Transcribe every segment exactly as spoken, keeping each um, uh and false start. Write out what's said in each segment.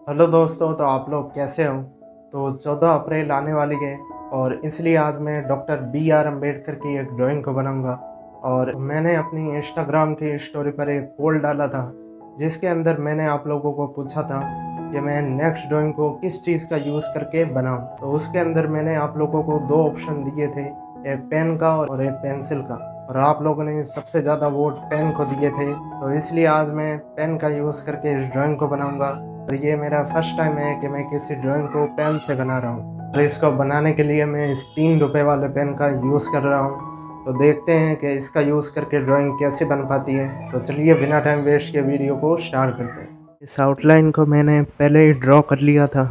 Hello दोस्तों, तो आप लोग कैसे हो। तो चौदह अप्रैल आने वाली है और इसलिए आज मैं डॉक्टर बी आर अम्बेडकर की एक ड्राइंग को बनाऊंगा। और मैंने अपनी इंस्टाग्राम की स्टोरी पर एक पोल डाला था जिसके अंदर मैंने आप लोगों को पूछा था कि मैं नेक्स्ट ड्राइंग को किस चीज़ का यूज़ करके बनाऊं। तो उसके अंदर मैंने आप लोगों को दो ऑप्शन दिए थे, एक पेन का और एक पेंसिल का, और आप लोगों ने सबसे ज़्यादा वोट पेन को दिए थे। तो इसलिए आज मैं पेन का यूज़ करके इस ड्राइंग को बनाऊंगा। और ये मेरा फर्स्ट टाइम है कि मैं किसी ड्राइंग को पेन से बना रहा हूँ। और इसको बनाने के लिए मैं इस तीन रुपए वाले पेन का यूज़ कर रहा हूँ। तो देखते हैं कि इसका यूज़ करके ड्राइंग कैसे बन पाती है। तो चलिए बिना टाइम वेस्ट के वीडियो को स्टार्ट करते हैं। इस आउटलाइन को मैंने पहले ही ड्रॉ कर लिया था।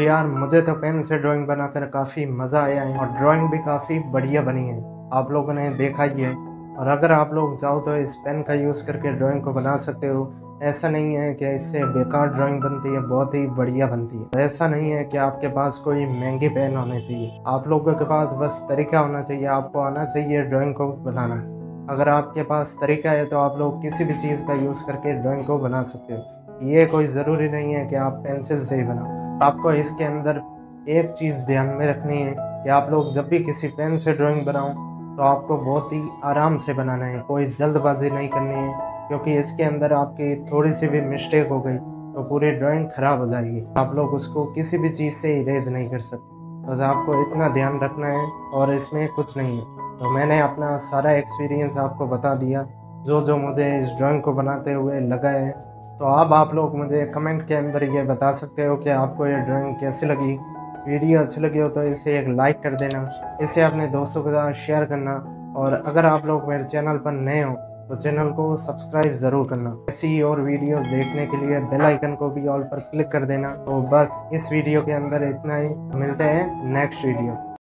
यार मुझे तो पेन से ड्राइंग बनाकर काफ़ी मज़ा आया है और ड्राइंग भी काफ़ी बढ़िया बनी है, आप लोगों ने देखा ही है। और अगर आप लोग चाहो तो इस पेन का यूज़ करके ड्राइंग को बना सकते हो। ऐसा नहीं है कि इससे बेकार ड्राइंग बनती है, बहुत ही बढ़िया बनती है। ऐसा नहीं है कि आपके पास कोई महंगी पेन होनी चाहिए, आप लोगों के पास बस तरीका होना चाहिए, आपको आना चाहिए ड्राइंग को बनाना। अगर आपके पास तरीका है तो आप लोग किसी भी चीज़ का यूज़ करके ड्राइंग को बना सकते हो। ये कोई ज़रूरी नहीं है कि आप पेंसिल से ही बनाओ। आपको इसके अंदर एक चीज़ ध्यान में रखनी है कि आप लोग जब भी किसी पेन से ड्राइंग बनाओ तो आपको बहुत ही आराम से बनाना है, कोई जल्दबाजी नहीं करनी है, क्योंकि इसके अंदर आपकी थोड़ी सी भी मिस्टेक हो गई तो पूरी ड्राइंग ख़राब हो जाएगी। आप लोग उसको किसी भी चीज़ से इरेज नहीं कर सकते, बस आपको इतना ध्यान रखना है और इसमें कुछ नहीं है। तो मैंने अपना सारा एक्सपीरियंस आपको बता दिया, जो जो मुझे इस ड्राइंग को बनाते हुए लगा है। तो अब आप लोग मुझे कमेंट के अंदर ये बता सकते हो कि आपको ये ड्राइंग कैसी लगी। वीडियो अच्छी लगी हो तो इसे एक लाइक कर देना, इसे अपने दोस्तों के साथ शेयर करना, और अगर आप लोग मेरे चैनल पर नए हो तो चैनल को सब्सक्राइब ज़रूर करना। ऐसी और वीडियोस देखने के लिए बेल आइकन को भी ऑल पर क्लिक कर देना। तो बस इस वीडियो के अंदर इतना ही, मिलते हैं नेक्स्ट वीडियो।